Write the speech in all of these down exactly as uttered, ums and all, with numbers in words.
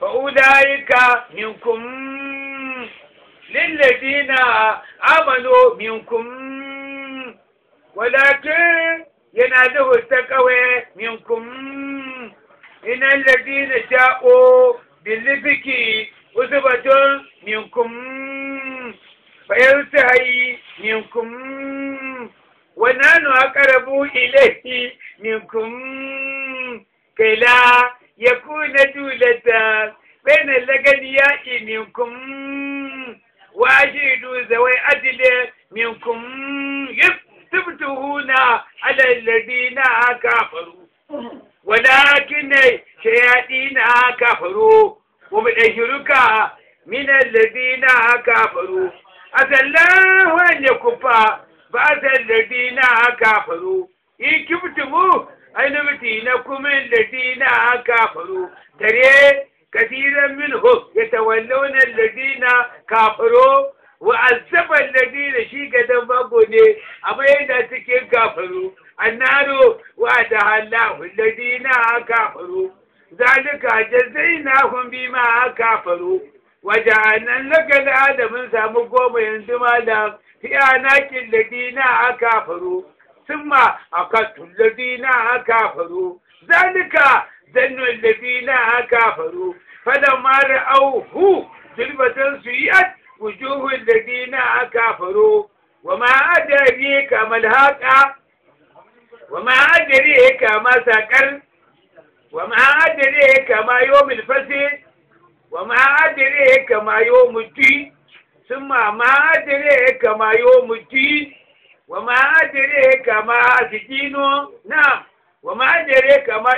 فأولئك منكم للذين آمنوا منكم ولكن يناله التقوى منكم إن الذين جاءوا باللفك عصبة منكم فينتهي منكم ونحن أقرب إليه منكم كي لا يكون دولة بين الأغنياء منكم وأشهدوا ذوي عدل منكم يستفتحون على الذين كفروا ولكن شياطين كفروا وبالشرك من الذين كفروا عسى الله أن يكف بعض الذين كفروا إن كفتموا أن نبتينكم الذين كفروا ترى كثيرا منهم يتولون الذين كفروا وعذب الذين شيكة بابوني أما إذا سكين كفروا النار وعدها الله الذين كفروا ذلك جزيناهم بما كفروا وجعلنا لك الآدم سامقوم ينزمالا في أعناق الذين كفروا ثم أخذت الذين كفروا ذلك ظن الذين كفروا فلما رأوه ضربة سيئت وجوه الذين كفروا وما أدريك ما الحق وما أدريك ما سكر وما أدريك ما يوم الفصل وما أدريك ما يوم الدين ثم ما أدريك ما يوم الدين وما أدريك ما سجينه نعم وما أدريك ما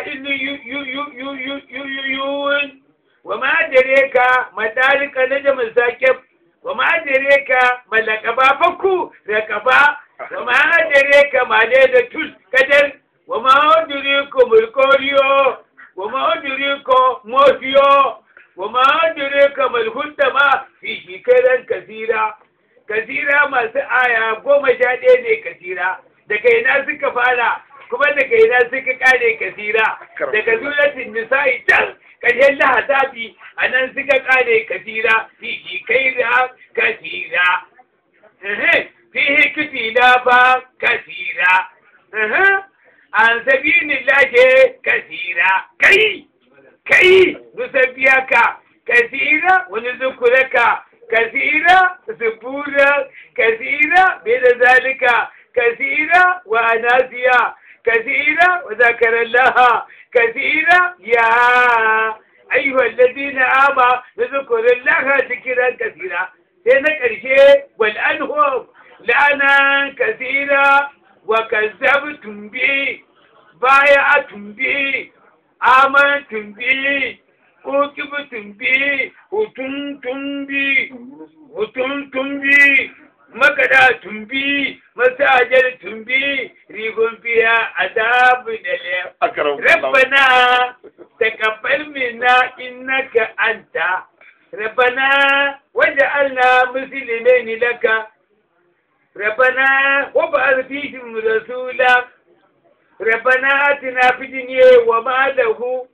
إليون وما أدريك ما ذلك نجم الساكب وما أدريك ما لقبا فكو رقبا وما أدريك ما ليلة القدر وما أدريكم الكوريو وما أدريكم موسيو وما أدريك ما الهندما في شكرا كثيرا كثيرا ما سآيا قوم جاديني كثيرا دكينا سكفالا kuma daga ina suka kare kasira daga suratul nisa'i tan karshen lahazabi anan suka kare kasira fi kaira kasira eh fi kitila ba kasira eh an sabilillahi kasira kai kai nusabbiyaka kasira wa nuzukuraka kasira subura kasira bi zalika kasira wa anasiya كثيرا وذكر الله كثيرا يا أيها الذين آمنوا نذكر الله ذكرا كثيرا هناك الشيء والأنهم لأنا كثيرا وكذبتم بي بايعتم بي آمنتم بي كتبتم بي وتمتم بي وتمتم بي مكداتم بي مساجلتم بي ريبون فيها عذاب أليم ربنا تقبل منا إنك أنت ربنا وجعلنا مسلمين لك ربنا وابعث فيهم رسولا ربنا آتنا في الدنيا وما له